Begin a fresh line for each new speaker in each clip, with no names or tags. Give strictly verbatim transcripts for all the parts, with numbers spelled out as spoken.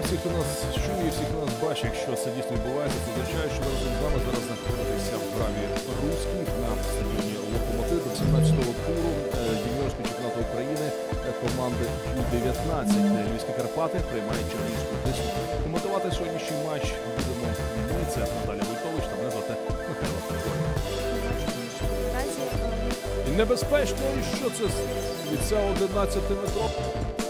всіх, хто нас чує, всіх, хто нас бачить, якщо це дійсно відбувається, це означає, що ви разом з нами зараз знаходитеся в брамі Руській на стадіоні «Локомотив» до сімнадцятого туру юніорського чемпіонату України команди Ю дев'ятнадцять. Львівські Карпати приймають Чернігівську Тису. Коментувати сьогоднішній матч будемо ми, це Наталя Войтович та мене звати Михайло Федоров. І небезпечно, і що це від цього одинадцятиметрового?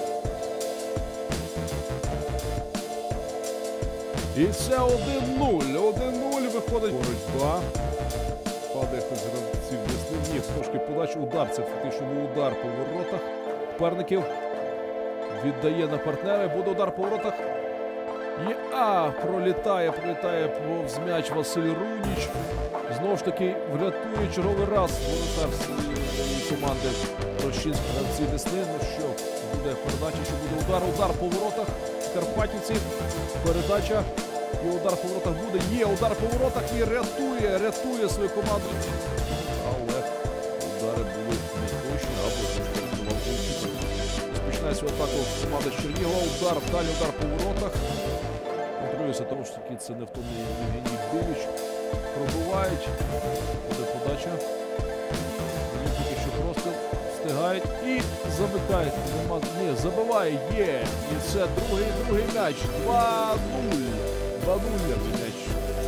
І це один нуль. один нуль виходить. Боротьба. Падає хтось гравців Десни. Ні, трошки подачу. Удар. Це фактично був удар по воротах. Парників віддає на партнера. Буде удар по воротах. І а, пролітає, пролітає повз м'яч Василь Руніч. Знову ж таки врятує черговий раз воротар своєї команди Рощинських гравців Десни. Ну що, буде передача, що буде удар. Удар по воротах. Карпатівці. Передача. І удар по воротах буде. Є удар по воротах і рятує, рятує свою команду. Але удари були не точні, або рятував голкіпер. Розпочинається атаку команда з Чернігова. Удар, далі удар по воротах. Контролюється, тому що таки це невтомний Євгеній Біліч. Пробивають. Буде подача. Вони тільки що просто встигають і замикають. Ні, забиває. Є. І це другий, другий м'яч. два нуль. два нуль м'яч.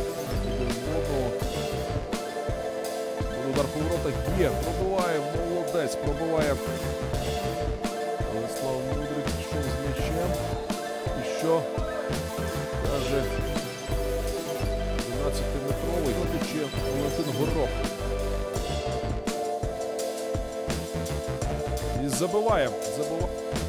Удар по воротах є. Пробиває. Молодець. Пробиває. Владислав Мудрик пішов з м'ячем. І що? Каже одинадцятиметровий. Готиче Валентин Горох. І забиває. Забиває.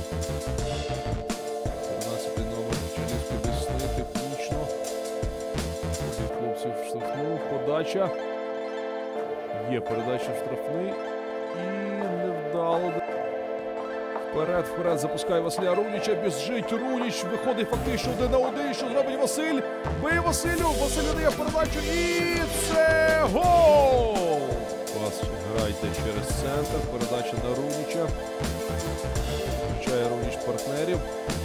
тринадцятий номер Чернігівської Десни. Технічно. Хлопців штрафну. Подача. Є передача в штрафний. І невдало. Вперед, вперед запускає Василя Руніча. Біжить Руніч. Виходить фактично один на один. Що зробить Василь? Бий Василю. Василь дає передачу. І це гол! Пас грайте через центр. Передача на Руніча. Включає Руніч партнерів.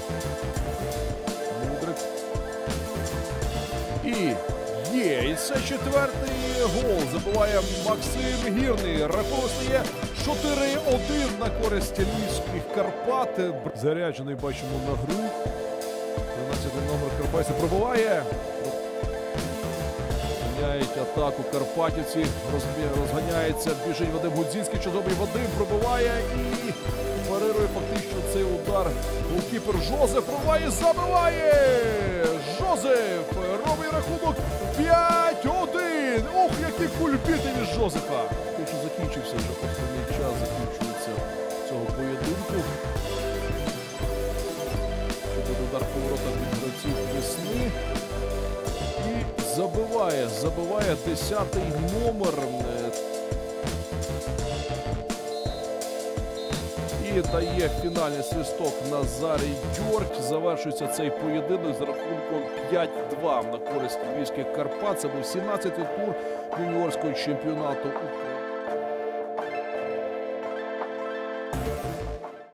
Мудрик. І є. І це четвертий гол. Забиває Максим Гірний. Рахунок стає чотири один на користь Львівських Карпат. Заряджений бачимо на гру. тринадцятий номер Карпатівців пробиває. Зганяють атаку Карпатівці. Розганяється, біжить Вадим Гудзінський. Чудовий Вадим пробиває і парирує фактично цей удар. Голкіпер Жозеф пробиває, забиває! Жозеф робить рахунок п'ять один. Ох, які кульбіти від Жозефа. Те, що закінчився вже основний час, закінчується цього поєдинку. Буде удар по воротах від гравців Десни. І забиває, забиває десятий номер. І дає фінальний свисток Назарій Дьорк. Завершується цей поєдинок з рахунком п'ять два на користь Львівських Карпат. Це був сімнадцятий тур юніорського чемпіонату України.